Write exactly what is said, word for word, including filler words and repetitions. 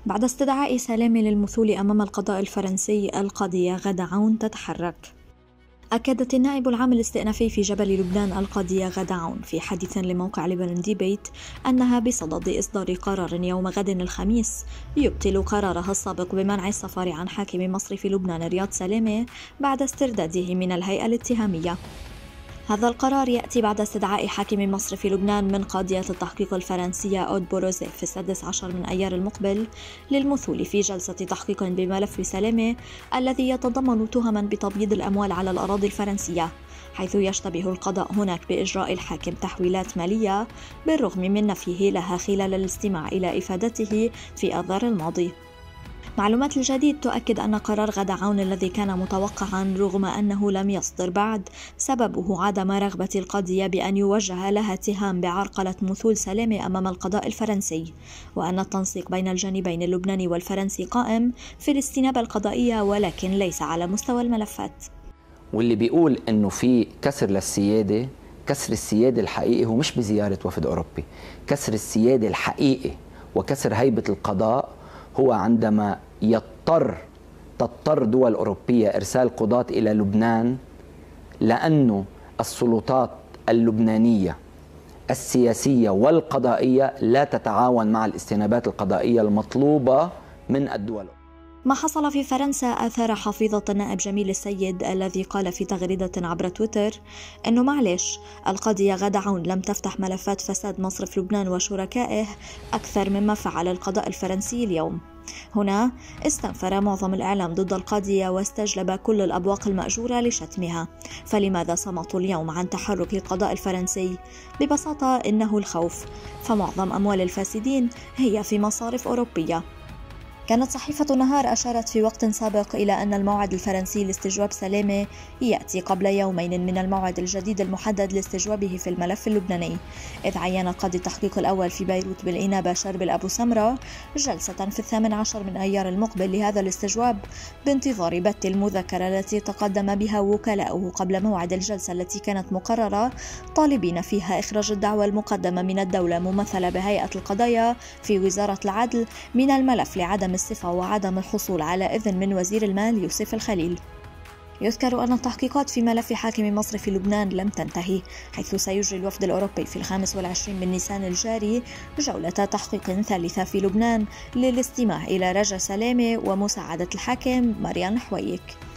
بعد استدعاء سلامة للمثول أمام القضاء الفرنسي، القاضية غادة عون تتحرك. أكدت النائب العام الاستئنافي في جبل لبنان القاضية غادة عون في حديث لموقع لبنان ديبيت أنها بصدد إصدار قرار يوم غد الخميس يبطل قرارها السابق بمنع السفر عن حاكم مصر في لبنان رياض سلامة بعد استرداده من الهيئة الاتهامية. هذا القرار يأتي بعد استدعاء حاكم مصر في لبنان من قاضية التحقيق الفرنسية أود بوروزيف في السادس عشر من أيار المقبل للمثول في جلسة تحقيق بملف سلامة الذي يتضمن تهما بتبييض الأموال على الأراضي الفرنسية، حيث يشتبه القضاء هناك بإجراء الحاكم تحويلات مالية بالرغم من نفيه لها خلال الاستماع إلى إفادته في آذار الماضي. معلومات الجديد تؤكد أن قرار غادة عون الذي كان متوقعا رغم أنه لم يصدر بعد سببه عدم رغبة القاضية بأن يوجه لها اتهام بعرقلة مثول سلامة أمام القضاء الفرنسي، وأن التنسيق بين الجانبين اللبناني والفرنسي قائم في الاستنابة القضائية ولكن ليس على مستوى الملفات. واللي بيقول أنه في كسر للسيادة، كسر السيادة الحقيقي هو مش بزيارة وفد أوروبي، كسر السيادة الحقيقي وكسر هيبة القضاء هو عندما يضطر تضطر دول أوروبية إرسال قضاة إلى لبنان لأنه السلطات اللبنانية السياسية والقضائية لا تتعاون مع الاستنابات القضائية المطلوبة من الدول. ما حصل في فرنسا أثار حفيظة النائب جميل السيد الذي قال في تغريدة عبر تويتر أنه معلش القاضية غادة عون لم تفتح ملفات فساد مصر في لبنان وشركائه أكثر مما فعل القضاء الفرنسي اليوم. هنا استنفر معظم الإعلام ضد القاضية واستجلب كل الأبواق المأجورة لشتمها، فلماذا صمتوا اليوم عن تحرك القضاء الفرنسي؟ ببساطة إنه الخوف، فمعظم أموال الفاسدين هي في مصارف أوروبية. كانت صحيفة نهار أشارت في وقت سابق إلى أن الموعد الفرنسي لاستجواب سلامة يأتي قبل يومين من الموعد الجديد المحدد لاستجوابه في الملف اللبناني، إذ عين قاضي التحقيق الأول في بيروت بالإنابة شربل أبو سمرة جلسة في الثامن عشر من أيار المقبل لهذا الاستجواب بانتظار بت المذكرة التي تقدم بها وكلاؤه قبل موعد الجلسة التي كانت مقررة، طالبين فيها إخراج الدعوى المقدمة من الدولة ممثلة بهيئة القضايا في وزارة العدل من الملف لعدم الصفة وعدم الحصول على إذن من وزير المال يوسف الخليل. يذكر أن التحقيقات في ملف حاكم مصر في لبنان لم تنتهي، حيث سيجري الوفد الأوروبي في الخامس والعشرين من نيسان الجاري جولة تحقيق ثالثة في لبنان للاستماع إلى رجا سلامة ومساعدة الحاكم مريان حويك.